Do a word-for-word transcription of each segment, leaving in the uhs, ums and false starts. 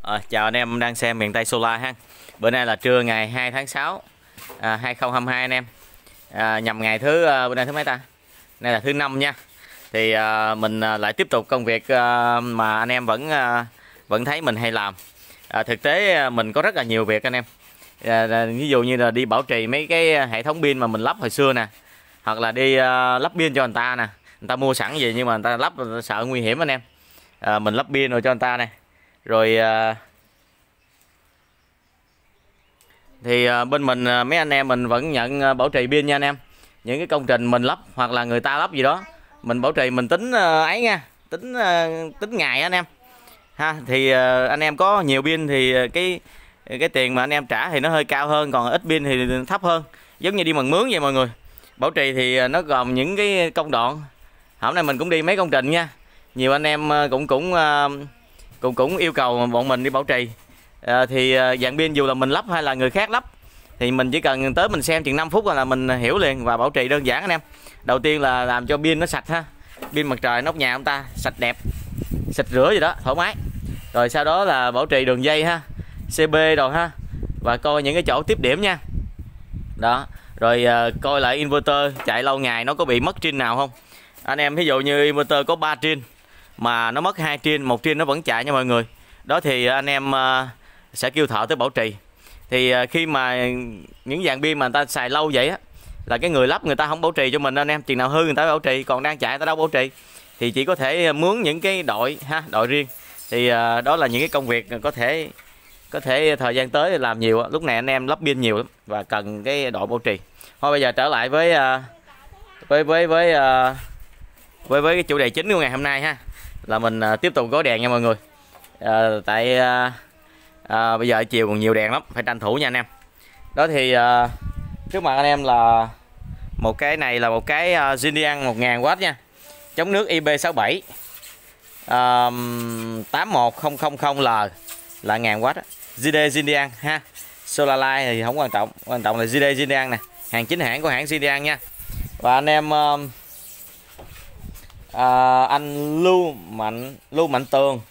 À, chào anh em đang xem miền Tây Solar ha. Bữa nay là trưa ngày hai tháng sáu à, hai không hai hai anh em. À, nhằm ngày thứ à, bữa nay thứ mấy ta? Nay là thứ năm nha. Thì à, mình à, lại tiếp tục công việc à, mà anh em vẫn à, vẫn thấy mình hay làm. À, thực tế à, mình có rất là nhiều việc anh em. À, ví dụ như là đi bảo trì mấy cái hệ thống pin mà mình lắp hồi xưa nè, hoặc là đi à, lắp pin cho người ta nè. Người ta mua sẵn gì nhưng mà người ta lắp sợ nguy hiểm anh em. À, mình lắp pin rồi cho người ta này. Rồi à, thì à, bên mình à, mấy anh em mình vẫn nhận à, bảo trì pin nha anh em. Những cái công trình mình lắp hoặc là người ta lắp gì đó mình bảo trì mình tính à, ấy nha, tính à, tính ngày anh em ha. Thì à, anh em có nhiều pin thì cái cái tiền mà anh em trả thì nó hơi cao hơn, còn ít pin thì thấp hơn, giống như đi bằng mướn vậy mọi người. Bảo trì thì nó gồm những cái công đoạn. Hôm nay mình cũng đi mấy công trình nha, nhiều anh em cũng cũng cũng cũng yêu cầu bọn mình đi bảo trì. À, thì dạng pin dù là mình lắp hay là người khác lắp thì mình chỉ cần tới mình xem chừng năm phút là mình hiểu liền, và bảo trì đơn giản anh em. Đầu tiên là làm cho pin nó sạch ha, pin mặt trời nóc nhà ông ta sạch đẹp, xịt rửa gì đó thoải mái. Rồi sau đó là bảo trì đường dây ha, xê bê rồi ha, và coi những cái chỗ tiếp điểm nha. Đó, rồi uh, coi lại inverter chạy lâu ngày nó có bị mất pin nào không. Anh em ví dụ như inverter có ba pin mà nó mất hai pin, một pin nó vẫn chạy nha mọi người. Đó thì anh em uh, sẽ kêu thợ tới bảo trì. Thì uh, khi mà những dàn pin mà người ta xài lâu vậy á, là cái người lắp người ta không bảo trì cho mình anh em, chừng nào hư người ta bảo trì, còn đang chạy người ta đâu bảo trì. Thì chỉ có thể mướn những cái đội ha, đội riêng. Thì uh, đó là những cái công việc có thể có thể thời gian tới làm nhiều. Lúc này anh em lắp pin nhiều lắm và cần cái đội bảo trì. Thôi bây giờ trở lại với uh, với với với uh, với với cái chủ đề chính của ngày hôm nay ha, là mình uh, tiếp tục gói đèn nha mọi người. Uh, tại uh, uh, bây giờ chiều còn nhiều đèn lắm, phải tranh thủ nha anh em. Đó thì uh, trước mặt anh em là một cái này là một cái uh, Zindian một nghìn oát nha, chống nước I P sáu bảy uh, tám một không không không L là một nghìn oát á. giê đê Zindian ha. Solarlight thì không quan trọng, quan trọng là giê đê Zindian nè, hàng chính hãng của hãng Zindian nha. Và anh em uh, uh, anh Lưu Mạnh Lưu Mạnh Tường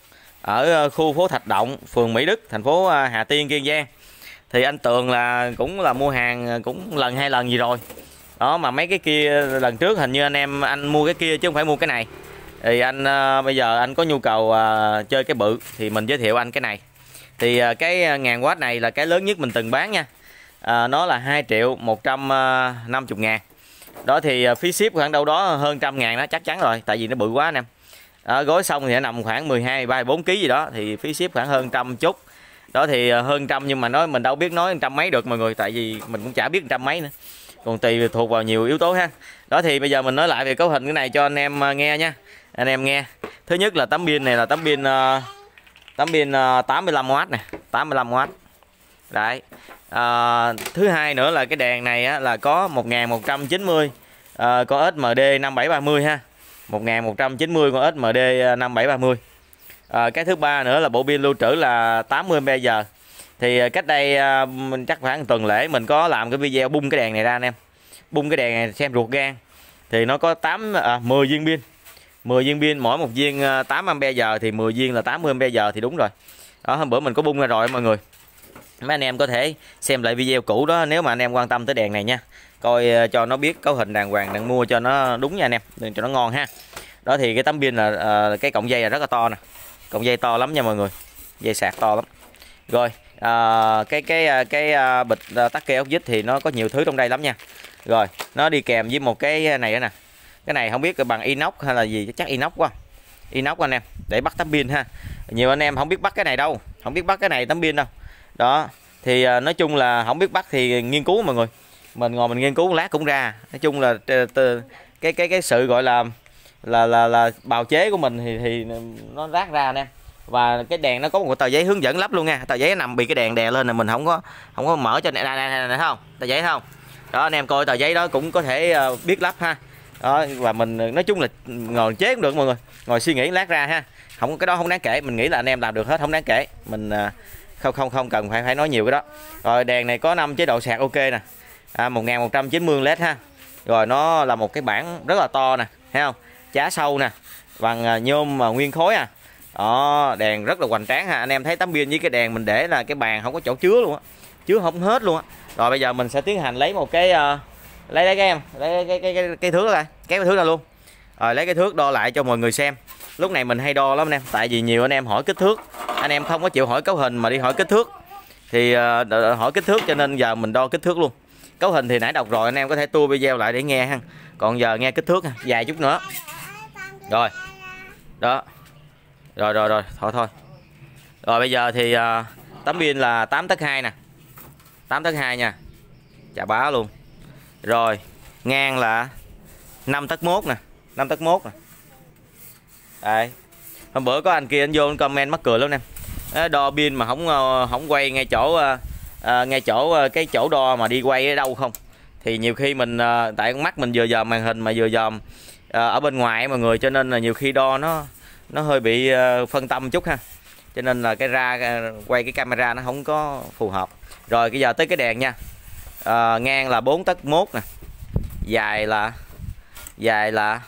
ở khu phố Thạch Động, phường Mỹ Đức, thành phố Hà Tiên, Kiên Giang. Thì anh Tường là cũng là mua hàng cũng lần hai lần gì rồi đó, mà mấy cái kia lần trước hình như anh em anh mua cái kia chứ không phải mua cái này. Thì anh uh, bây giờ anh có nhu cầu uh, chơi cái bự thì mình giới thiệu anh cái này. Thì uh, cái ngàn watt này là cái lớn nhất mình từng bán nha. Uh, nó là hai triệu một trăm năm mươi ngàn. Đó thì uh, phí ship khoảng đâu đó hơn trăm ngàn đó chắc chắn rồi, tại vì nó bự quá anh em. Đó, gói xong thì nó nằm khoảng mười hai, ba mươi bốn ký gì đó, thì phí ship khoảng hơn trăm chút. Đó thì uh, hơn trăm, nhưng mà nói mình đâu biết nói trăm mấy được mọi người, tại vì mình cũng chả biết trăm mấy nữa, còn tùy thuộc vào nhiều yếu tố ha. Đó thì bây giờ mình nói lại về cấu hình cái này cho anh em uh, nghe nha. Anh em nghe. Thứ nhất là tấm pin này là tấm pin uh, tấm pin uh, tám mươi lăm oát nè, tám mươi lăm oát. Đấy. À, thứ hai nữa là cái đèn này á, là có một nghìn một trăm chín mươi uh, có ét em đê năm bảy ba mươi ha. một nghìn một trăm chín mươi con ét em đê năm bảy ba mươi. À, cái thứ ba nữa là bộ pin lưu trữ là tám mươi am pe giờ. Thì cách đây uh, chắc khoảng tuần lễ mình có làm cái video bung cái đèn này ra anh em. Bung cái đèn này xem ruột gan. Thì nó có tám à, mười viên pin. mười viên pin, mỗi một viên tám am pe giờ thì mười viên là tám mươi am pe giờ thì đúng rồi. Đó, hôm bữa mình có bung ra rồi mọi người. Mấy anh em có thể xem lại video cũ đó nếu mà anh em quan tâm tới đèn này nha. Coi uh, cho nó biết cấu hình đàng hoàng, đừng mua cho nó đúng nha anh em, đừng cho nó ngon ha. Đó thì cái tấm pin là uh, cái cọng dây là rất là to nè. Cọng dây to lắm nha mọi người. Dây sạc to lắm. Rồi, uh, cái cái cái uh, bịch uh, tắc kê ốc vít thì nó có nhiều thứ trong đây lắm nha. Rồi, nó đi kèm với một cái này nữa nè. Cái này không biết bằng inox hay là gì, chắc inox quá. Inox anh em, để bắt tấm pin ha. Nhiều anh em không biết bắt cái này đâu, không biết bắt cái này tấm pin đâu. Đó, thì uh, nói chung là không biết bắt thì nghiên cứu mọi người. Mình ngồi mình nghiên cứu một lát cũng ra. Nói chung là cái cái cái sự gọi là là là là bào chế của mình thì thì nó rác ra anh em. Và cái đèn nó có một tờ giấy hướng dẫn lắp luôn nha. Tờ giấy nằm bị cái đèn đè lên là mình không có không có mở cho này này này, này không? Tờ giấy không? Đó anh em coi tờ giấy đó cũng có thể uh, biết lắp ha. Đó, và mình nói chung là ngồi chế cũng được mọi người. Ngồi suy nghĩ lát ra ha. Không, cái đó không đáng kể, mình nghĩ là anh em làm được hết, không đáng kể. Mình uh, không không không cần phải phải nói nhiều cái đó. Rồi đèn này có năm chế độ sạc ok nè. À, một nghìn một trăm chín mươi led ha. Rồi nó là một cái bảng rất là to nè, thấy không? Chá sâu nè, bằng nhôm mà nguyên khối à. Đó, đèn rất là hoành tráng ha. Anh em thấy tấm pin với cái đèn mình để là cái bàn không có chỗ chứa luôn á, chứa không hết luôn á. Rồi bây giờ mình sẽ tiến hành lấy một cái uh, lấy lấy cái em lấy cái cái cái, cái thước ra, kéo cái thước ra luôn. Rồi lấy cái thước đo lại cho mọi người xem. Lúc này mình hay đo lắm anh em, tại vì nhiều anh em hỏi kích thước, anh em không có chịu hỏi cấu hình mà đi hỏi kích thước. Thì uh, hỏi kích thước cho nên giờ mình đo kích thước luôn. Cấu hình thì nãy đọc rồi, anh em có thể tua video lại để nghe ha. Còn giờ nghe kích thước dài chút nữa. Rồi. Đó. Rồi rồi rồi, thôi thôi. Rồi bây giờ thì uh, tấm pin là tám tấc hai nè. tám tấc hai nha. Chà bá luôn. Rồi, ngang là năm tấc mốt nè, năm tấc mốt nè. Đây. Hôm bữa có anh kia anh vô anh comment mắc cười lắm nè. Đo pin mà không không quay ngay chỗ uh, ngay chỗ uh, cái chỗ đo mà đi quay ở đâu không. Thì nhiều khi mình uh, tại con mắt mình vừa dòm màn hình mà vừa dòm uh, ở bên ngoài mọi người, cho nên là nhiều khi đo nó nó hơi bị uh, phân tâm chút ha. Cho nên là cái ra quay cái camera nó không có phù hợp. Rồi bây giờ tới cái đèn nha. Uh, ngang là bốn tấc mốt nè. Dài là dài là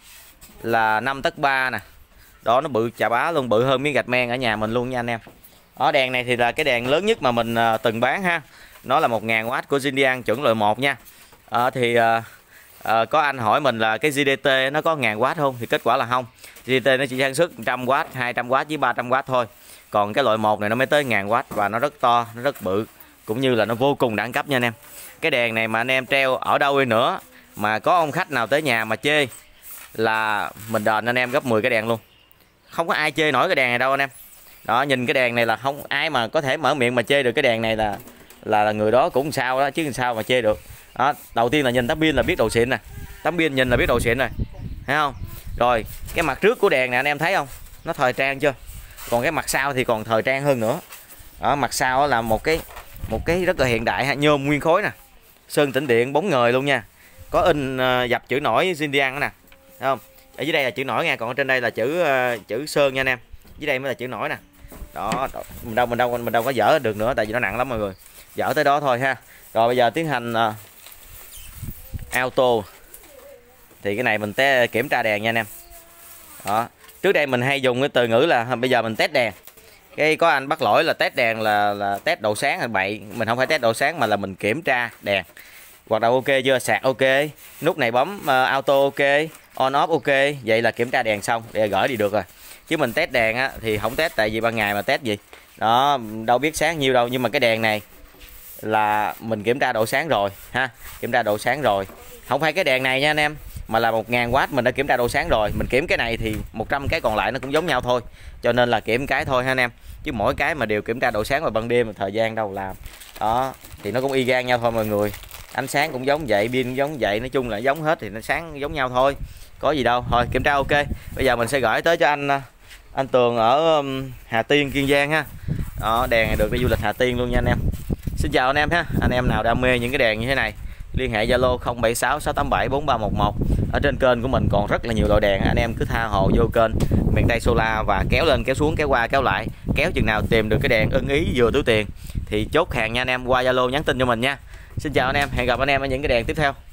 là năm tấc ba nè. Đó, nó bự chà bá luôn, bự hơn miếng gạch men ở nhà mình luôn nha anh em. Ở đèn này thì là cái đèn lớn nhất mà mình uh, từng bán ha. Nó là một nghìn oát của Zindian chuẩn loại một nha. Uh, thì uh, uh, có anh hỏi mình là cái giê đê tê nó có một nghìn oát không? Thì kết quả là không. giê đê tê nó chỉ sản xuất một trăm oát, hai trăm oát với ba trăm oát thôi. Còn cái loại một này nó mới tới một nghìn oát và nó rất to, nó rất bự, cũng như là nó vô cùng đẳng cấp nha anh em. Cái đèn này mà anh em treo ở đâu đi nữa mà có ông khách nào tới nhà mà chê là mình đền anh em gấp mười cái đèn luôn. Không có ai chê nổi cái đèn này đâu anh em. Đó, nhìn cái đèn này là không ai mà có thể mở miệng mà chê được cái đèn này, là là, là người đó cũng sao đó chứ làm sao mà chê được. Đó, đầu tiên là nhìn tấm pin là biết độ xịn nè. Tấm pin nhìn là biết độ xịn rồi. Thấy không? Rồi, cái mặt trước của đèn này anh em thấy không? Nó thời trang chưa? Còn cái mặt sau thì còn thời trang hơn nữa. Đó, mặt sau là một cái một cái rất là hiện đại ha, nhôm nguyên khối nè. Sơn tĩnh điện bóng ngời luôn nha. Có in uh, dập chữ nổi Zindian đó nè. Thấy không? Ở dưới đây là chữ nổi nha, còn ở trên đây là chữ uh, chữ sơn nha anh em. Dưới đây mới là chữ nổi nè. Đó, mình đâu mình đâu mình đâu có dỡ được nữa tại vì nó nặng lắm mọi người. Dỡ tới đó thôi ha. Rồi bây giờ tiến hành uh, auto. Thì cái này mình té kiểm tra đèn nha anh em. Đó. Trước đây mình hay dùng cái từ ngữ là bây giờ mình test đèn. Cái có anh bắt lỗi là test đèn là là test độ sáng hay bậy. Mình không phải test độ sáng mà là mình kiểm tra đèn. Hoạt động ok chưa? Sạc ok. Nút này bấm uh, auto ok, on off ok. Vậy là kiểm tra đèn xong để gửi đi được rồi. Chứ mình test đèn á thì không test, tại vì ban ngày mà test gì. Đó, đâu biết sáng nhiêu đâu, nhưng mà cái đèn này là mình kiểm tra độ sáng rồi ha, kiểm tra độ sáng rồi. Không phải cái đèn này nha anh em, mà là một nghìn oát mình đã kiểm tra độ sáng rồi. Mình kiểm cái này thì một trăm cái còn lại nó cũng giống nhau thôi. Cho nên là kiểm cái thôi ha anh em. Chứ mỗi cái mà đều kiểm tra độ sáng vào ban đêm thời gian đâu làm. Đó, thì nó cũng y gan nhau thôi mọi người. Ánh sáng cũng giống vậy, pin cũng giống vậy, nói chung là giống hết thì nó sáng giống nhau thôi. Có gì đâu. Thôi kiểm tra ok. Bây giờ mình sẽ gửi tới cho anh anh Tường ở Hà Tiên, Kiên Giang ha. Đó, đèn này được đi du lịch Hà Tiên luôn nha anh em. Xin chào anh em ha. Anh em nào đam mê những cái đèn như thế này, liên hệ Zalo không bảy sáu sáu tám bảy bốn ba một một. Ở trên kênh của mình còn rất là nhiều loại đèn, anh em cứ tha hồ vô kênh Miền Tây Solar và kéo lên kéo xuống kéo qua kéo lại, kéo chừng nào tìm được cái đèn ưng ý vừa túi tiền thì chốt hàng nha anh em, qua Zalo nhắn tin cho mình nha. Xin chào anh em, hẹn gặp anh em ở những cái đèn tiếp theo.